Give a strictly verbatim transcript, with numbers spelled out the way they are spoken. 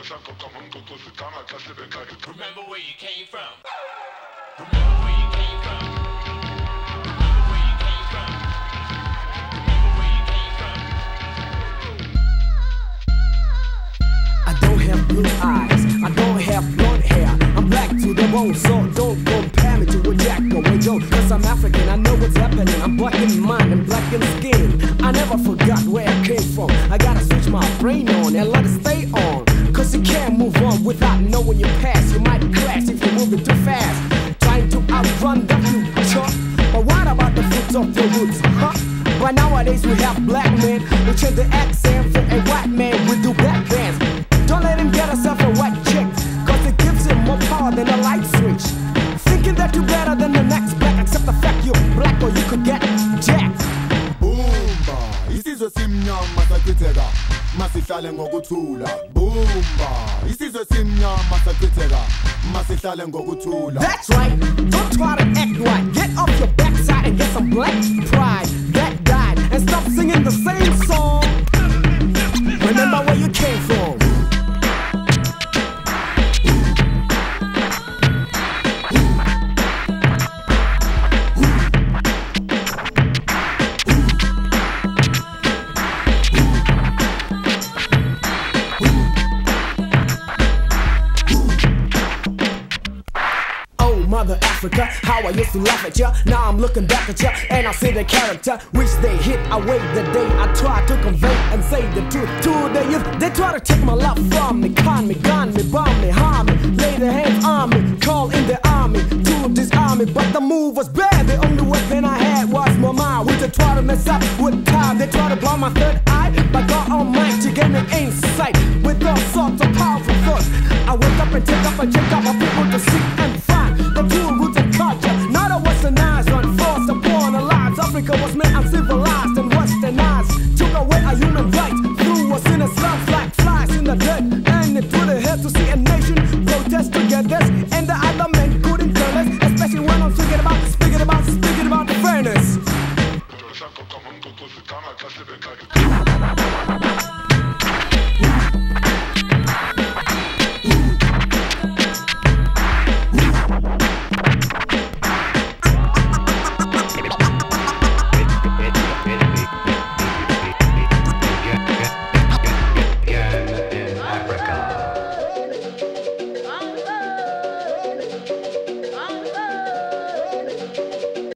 Remember where you came from. Remember where you came from. Remember where you came from. Remember where you came from. I don't have blue eyes, I don't have blonde hair. I'm black to the bone, so don't compare me to a Jack or a Joe. Cause I'm African, I know what's happening. I'm black in mind and black in skin. I never forgot where I came from. I gotta switch my brain on and let it stay on. Cause you can't move on without knowing your past. You might crash if you're moving too fast, trying to outrun the future. But what about the fruits of your roots, huh? But nowadays we have black men who change the accent for a white man. We do black bands. Don't let him get himself a white chick, cause it gives him more power than a light switch. Thinking that you're better than the next black, except the fact you're black or you could get jacked. Boomba, isizwe simnyama masakritega, masihlale ngokuthula. Boomba, isizwe simnyama masakritega, masihlale ngokuthula. That's right, don't try to act right. Get off your backside and get some black pride that died, and stop singing the same song. Remember where you came from. Mother Africa, how I used to laugh at ya. Now I'm looking back at ya and I see the character which they hid away the day I tried to convey and say the truth to the youth. They try to take my love from me, con me, gun me, bomb me, harm me, lay their hands on me, call in the army to disarm me. But the move was bad, the only weapon I had was my mind. Which they try to mess up with time, they try to blind my third eye. But God Almighty gave me insight with all sorts of powerful thoughts. I wake up and take up and check out my people to seek and find the true roots and culture, not a westernized, unforced upon our lives. Africa was made uncivilized and westernized, took away our human rights, threw us in a slums like flies in the dirt, and it would have had to see a nation protest together, and the other men couldn't tell us, especially when I'm speaking about, speaking about, speaking about the fairness.